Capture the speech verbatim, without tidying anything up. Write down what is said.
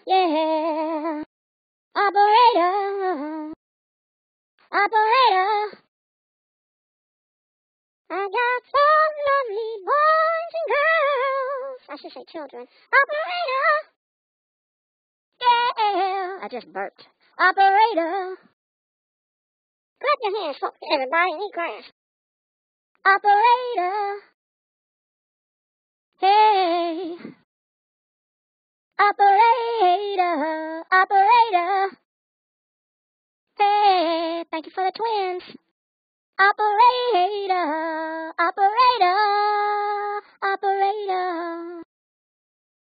Yeah. Operator. Operator. I got some lovely boys and girls. I should say children. Operator. Yeah. I just burped. Operator. Clap your hands, folks. Everybody need grass. Operator. Hey. Operator. Operator. Hey. Thank you for the twins. Operator. Operator. Operator.